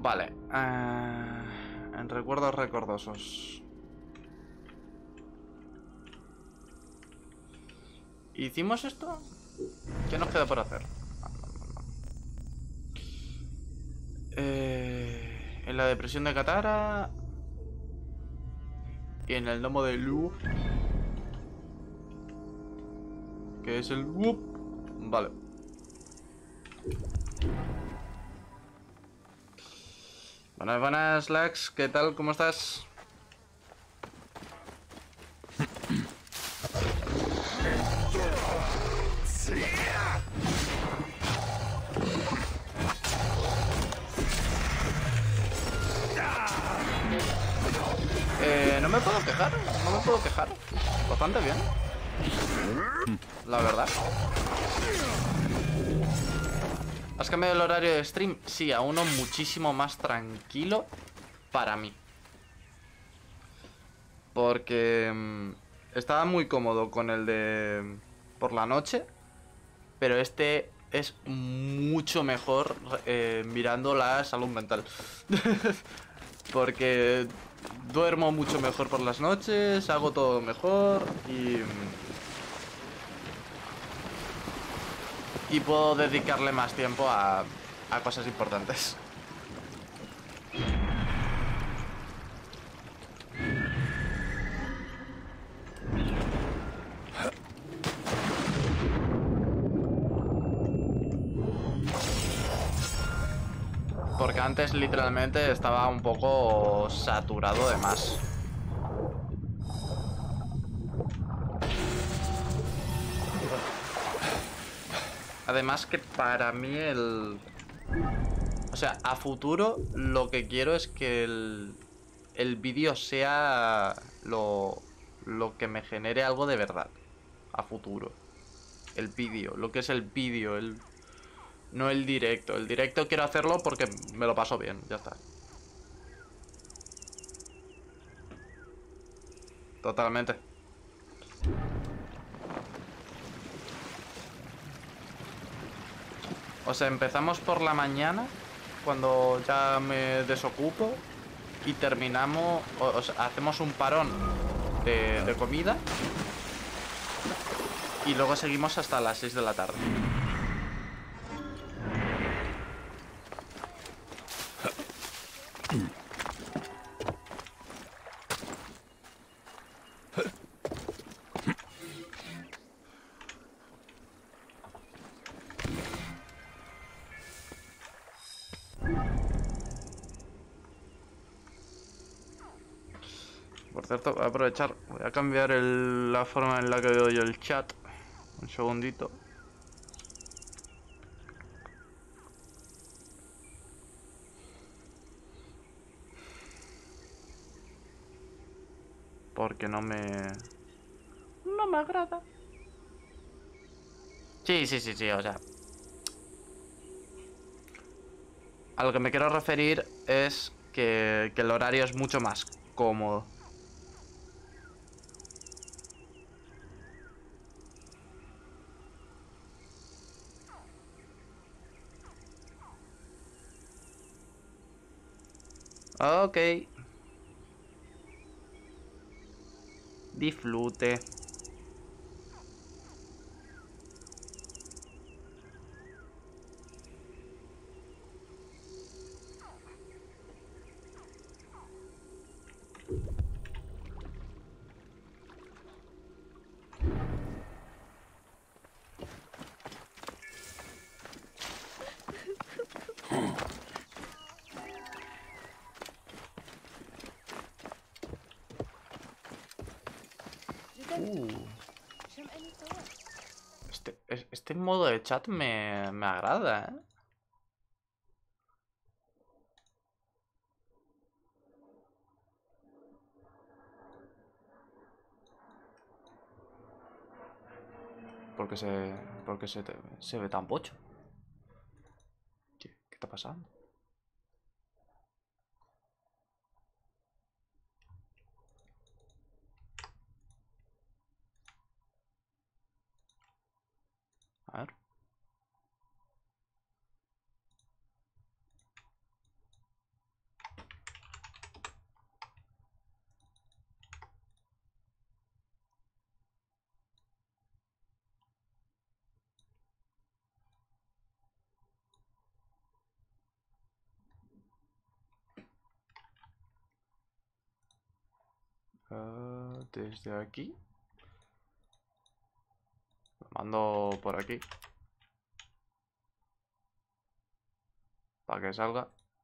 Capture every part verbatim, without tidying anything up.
Vale. Eh, en recuerdos recordosos. ¿Hicimos esto? ¿Qué nos queda por hacer? Eh, en la depresión de Katara. Y en el domo de Lu. Que es el Whoop. Vale. Buenas, buenas, Lax. ¿Qué tal? ¿Cómo estás? Eh, no me puedo quejar, no me puedo quejar. Bastante bien. La verdad. ¿Has cambiado el horario de stream? Sí, a uno muchísimo más tranquilo para mí. Porque mmm, estaba muy cómodo con el de por la noche. Pero este es mucho mejor eh, mirando la salud mental. Porque duermo mucho mejor por las noches, hago todo mejor y... Y puedo dedicarle más tiempo a, a cosas importantes. Porque antes literalmente estaba un poco saturado de más. Además que para mí el... O sea, a futuro lo que quiero es que el, el vídeo sea lo, lo que me genere algo de verdad. A futuro. El vídeo, lo que es el vídeo, el... no el directo. El directo quiero hacerlo porque me lo paso bien, ya está. Totalmente. O sea, empezamos por la mañana, cuando ya me desocupo, y terminamos, o, o sea, hacemos un parón de, de comida, y luego seguimos hasta las seis de la tarde. Por cierto, voy a aprovechar, voy a cambiar el- la forma en la que veo yo el chat. Un segundito. Porque no me... no me agrada. Sí, sí, sí, sí, o sea... A lo que me quiero referir es que, que el horario es mucho más cómodo. Ok. Disfrute. Uh, este, es- este modo de chat me, me agrada, ¿eh? Porque se, porque se, te- se ve tan pocho. ¿Qué, qué está pasando? A ver. Uh, desde aquí. Lo mando por aquí. Para que salga.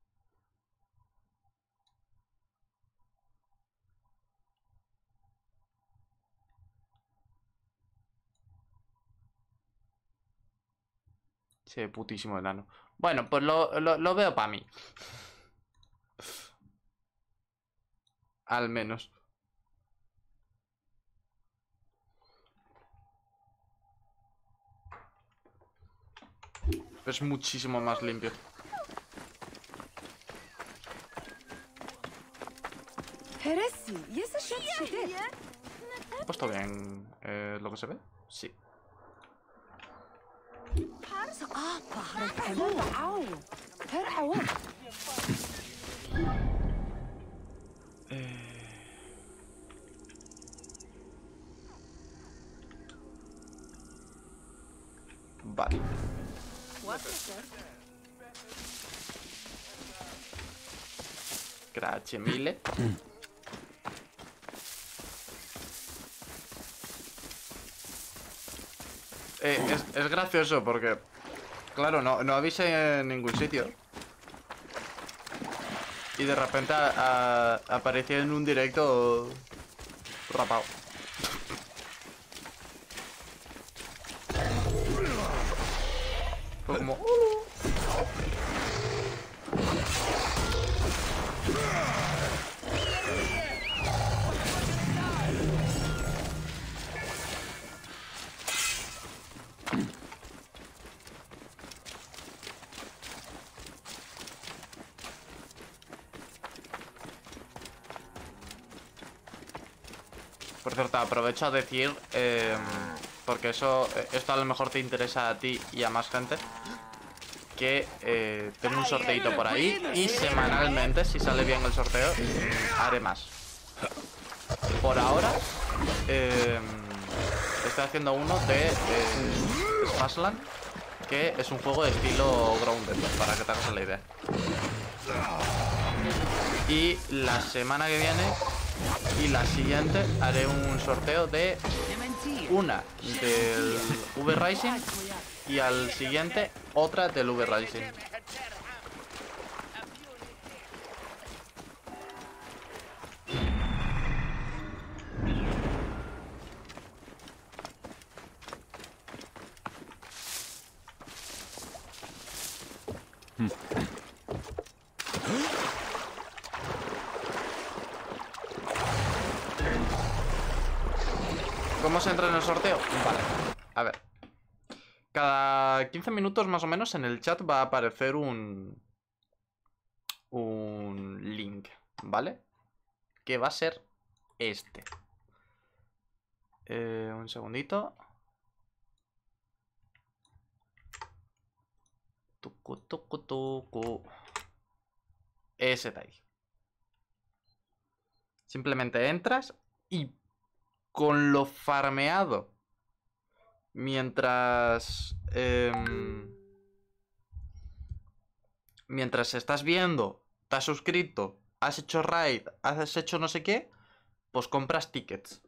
Sí, putísimo enano. Bueno, pues lo, lo, lo veo para mí. Al menos. Es muchísimo más limpio. ¿He puesto bien eh, lo que se ve? Sí. Eh... Vale. Grazie mille. Eh, es, es gracioso porque, claro, no, no avisé en ningún sitio. Y de repente a, a, aparecía en un directo rapado. Fue como... Por cierto, aprovecho a decir, eh, porque eso, esto a lo mejor te interesa a ti y a más gente, que eh, tengo un sorteito por ahí y semanalmente, si sale bien el sorteo, haré más. Por ahora, eh, estoy haciendo uno de eh, Smashland, que es un juego de estilo Grounded, para que te hagas la idea. Y la semana que viene y la siguiente haré un sorteo de una del V-Rising y al siguiente otra del V-Rising. ¿Cómo se entra en el sorteo? Vale, a ver. Cada quince minutos más o menos en el chat va a aparecer un... Un link, ¿vale? Que va a ser este. Eh, un segundito. Tucu, tucu, tucu. Ese de ahí. Simplemente entras y con lo farmeado mientras eh, mientras estás viendo, te has suscrito, has hecho raid, has hecho no sé qué, pues compras tickets.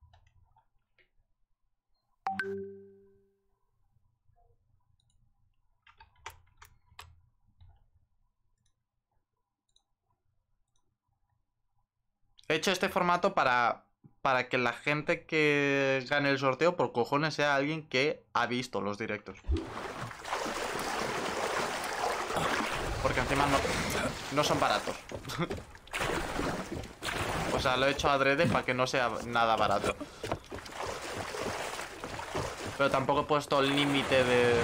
He hecho este formato para para que la gente que gane el sorteo por cojones sea alguien que ha visto los directos. Porque encima no, no son baratos. O sea, lo he hecho adrede para que no sea nada barato. Pero tampoco he puesto el límite de...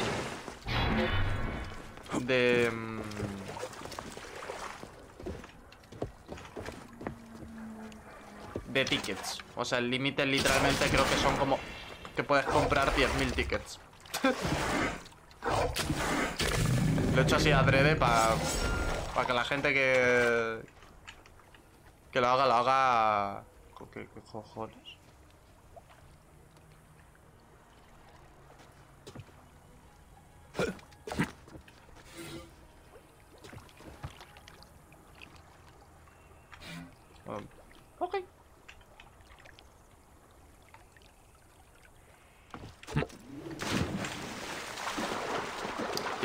De... De tickets. O sea, el límite literalmente creo que son como... Que puedes comprar diez mil tickets. Lo he hecho así adrede para... Para que la gente que... Que lo haga, lo haga... ¿Qué, qué cojones? Um, ok.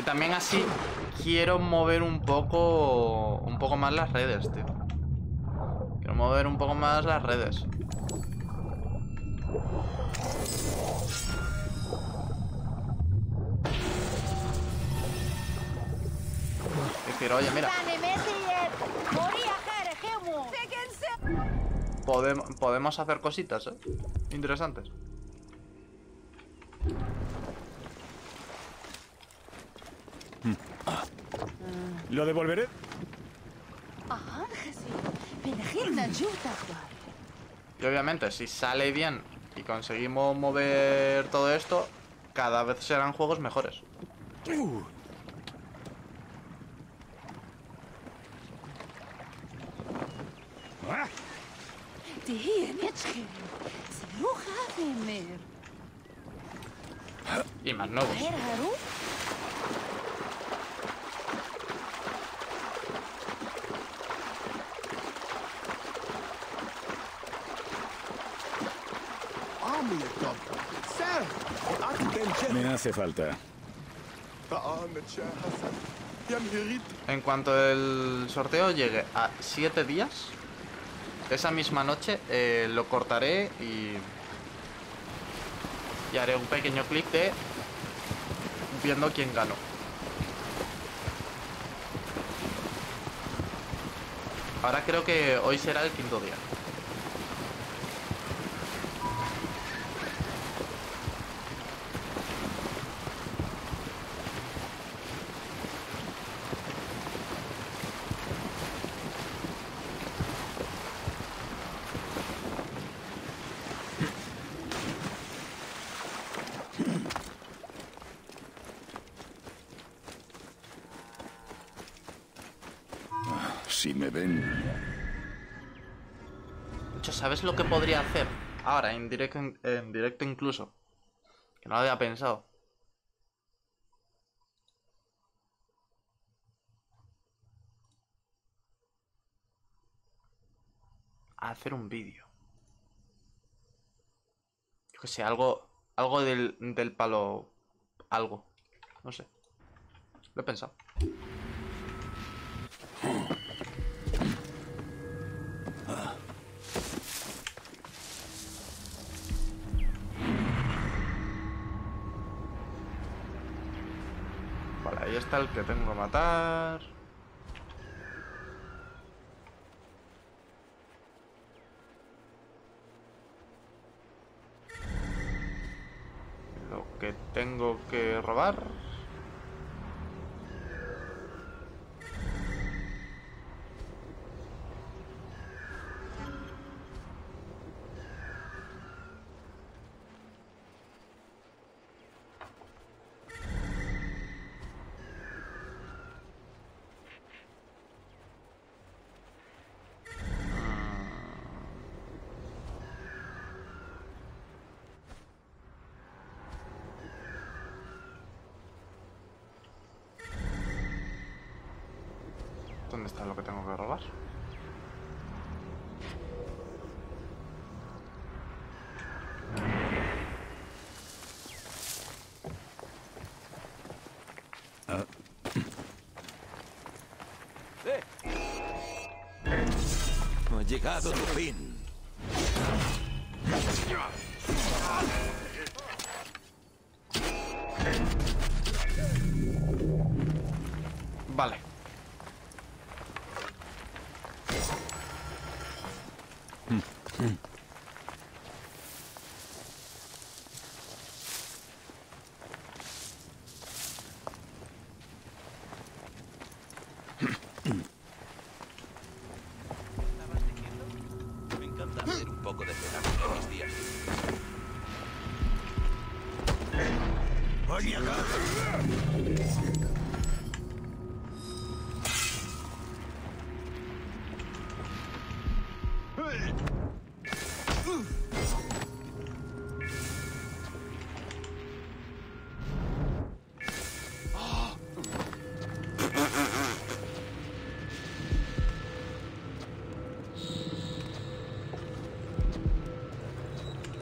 también así quiero mover un poco... Un poco más las redes, tío. Quiero mover un poco más las redes. Es decir, oye, mira. Podemos, podemos hacer cositas, ¿eh? Interesantes. ¿Lo devolveré? Y obviamente, si sale bien y conseguimos mover todo esto, cada vez serán juegos mejores. Uh. ¿Ah? Y más nuevos. Me hace falta. En cuanto el sorteo llegue a siete días, esa misma noche eh, lo cortaré y, y haré un pequeño clip de viendo quién ganó. Ahora creo que hoy será el quinto día. Si me ven... ¿Sabes lo que podría hacer? Ahora, en directo, en directo incluso. Que no lo había pensado. Hacer un vídeo. Yo que sé, algo, algo del, del palo... Algo. No sé. Lo he pensado. Vale, ahí está el que tengo que matar. Lo que tengo que robar. ¿Dónde está lo que tengo que robar? Ah. ¡Eh! Ha llegado tu fin. Vale. Me encanta hacer un poco de cerámica en mis días. ¡Oye, acá!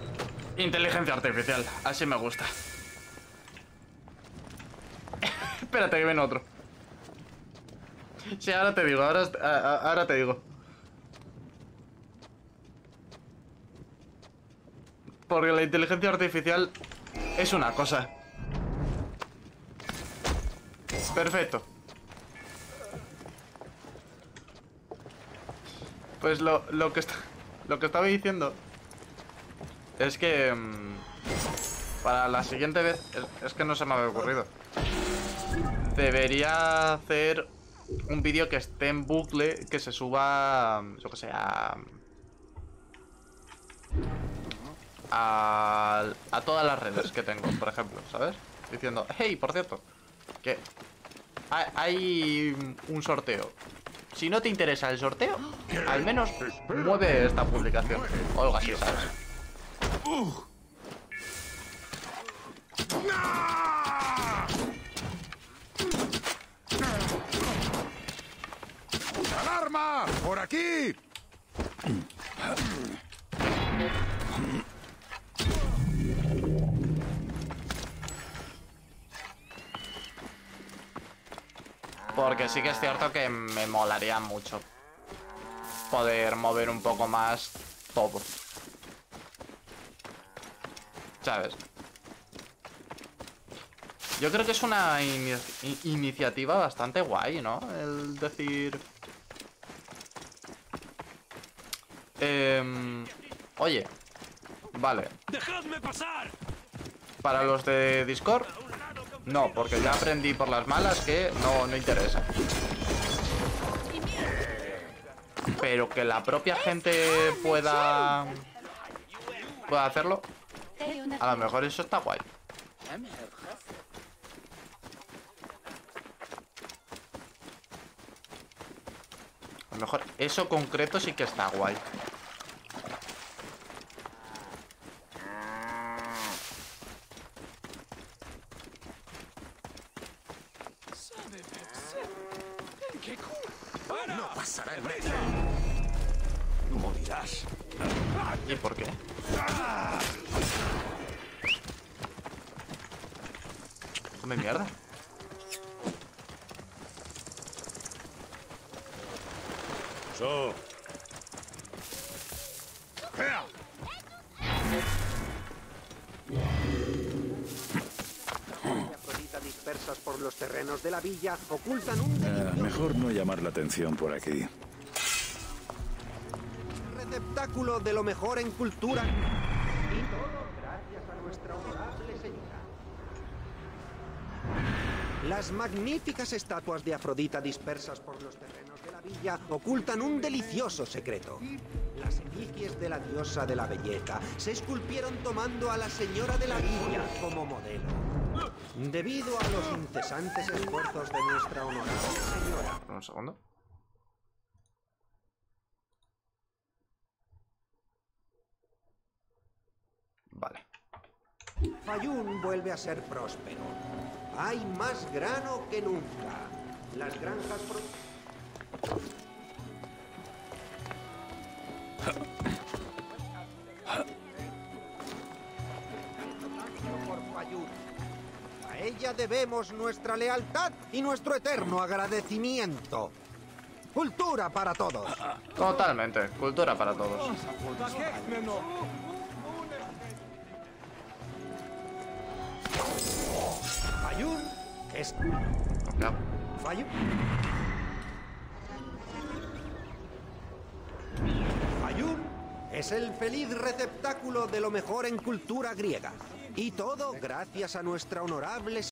Inteligencia artificial, así me gusta. Espérate que viene otro. Sí, ahora te digo, ahora, ahora te digo. Porque la inteligencia artificial es una cosa. Perfecto. Pues lo, lo que está, lo que estaba diciendo es que mmm, para la siguiente vez, es, es que no se me había ocurrido. Debería hacer un vídeo que esté en bucle, que se suba, yo que sé, a, a, a todas las redes que tengo, por ejemplo, ¿sabes? Diciendo, hey, por cierto, que hay, hay un sorteo. Si no te interesa el sorteo, al menos mueve esta publicación. O algo así, ¿sabes? ¡Alarma! ¡Por aquí! Porque sí que es cierto que me molaría mucho poder mover un poco más todo, ¿sabes? Yo creo que es una in iniciativa bastante guay, ¿no? El decir... Eh, oye, vale. ¡Dejadme pasar! Para los de Discord, no, porque ya aprendí por las malas que no, no interesa. Pero que la propia gente pueda... pueda hacerlo, a lo mejor eso está guay. A lo mejor eso concreto sí que está guay. No pasará el reto. Morirás. ¿Y por qué? Come mierda. So. Dispersas por los terrenos de la villa ocultan un Eh, mejor no llamar la atención por aquí. receptáculo de lo mejor en cultura. Y todo gracias a nuestra honorable señora. Las magníficas estatuas de Afrodita dispersas por los terrenos de la villa ocultan un delicioso secreto. Las efigies de la diosa de la belleza se esculpieron tomando a la señora de la villa como modelo. Debido a los incesantes esfuerzos de nuestra honorable señora. Un segundo. Vale. Fayún vuelve a ser próspero. Hay más grano que nunca. Las granjas pro... por Fayún. A ella debemos nuestra lealtad y nuestro eterno agradecimiento. Cultura para todos. Totalmente. Cultura para todos. Fayún es... Ya. Fayún. Fayún es el feliz receptáculo de lo mejor en cultura griega. Y todo gracias a nuestra honorable